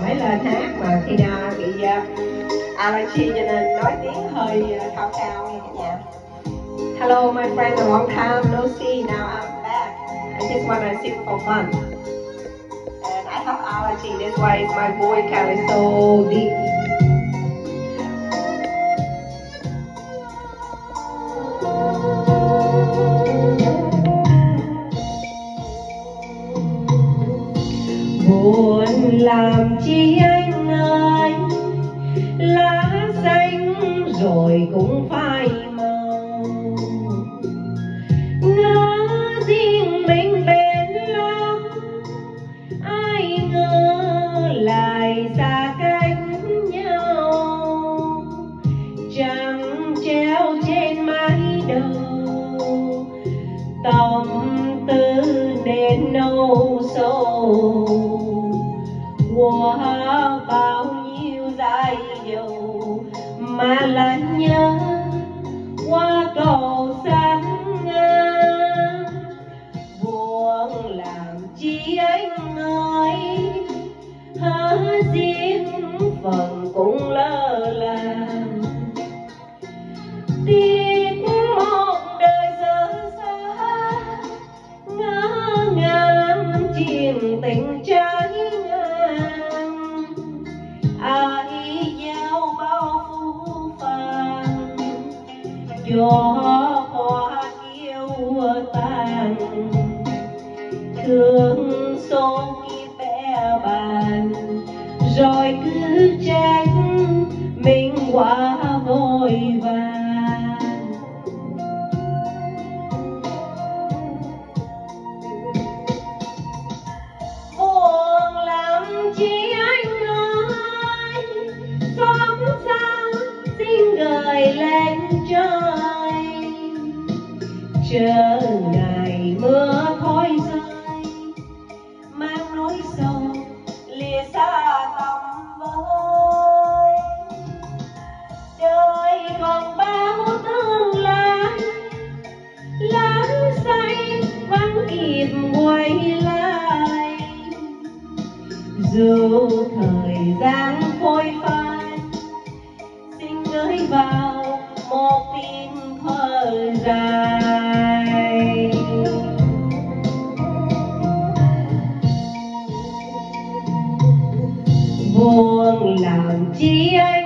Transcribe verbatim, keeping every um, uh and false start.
giỏi lên hát mà khi nào bị uh, allergy cho nên nói tiếng hơi uh, khao khao nghe cả nhà. Hello my friend, a long time no see. Now I'm back. I just want to sing for fun. And I have allergy, that's why my voice kind of so deep. Buồn làm chi anh ơi, lá xanh rồi cũng phai màu. Ngỡ riêng mình bên lo, ai ngờ lại xa cách nhau. Trăng treo trên mái đầu, tâm tư nên nâu sâu. Qua bao nhiêu giai điệu mà lại nhớ qua cầu sắt ngang. Buồn làm chi anh ơi, hỡi riêng phần cũng lơ là. Tiếc một đời dở xa, ngỡ ngàng chuyện tình trái ngang. Ai gieo bao phũ phàng, gió hoa kiêu tàn. Thương xô khi bé bàn, rồi cứ trách mình quá vội vàng. Buồn làm chi anh ơi, xót xa xin gửi lên trời. Chờ ngày mưa thôi rơi, mang nỗi sầu lìa xa tầm với. Đời còn bao tương lai, lá xanh vẫn kịp quay lại. Dù thời gian phôi phai, xin gửi vào một tin thơ dài. Buồn làm chi anh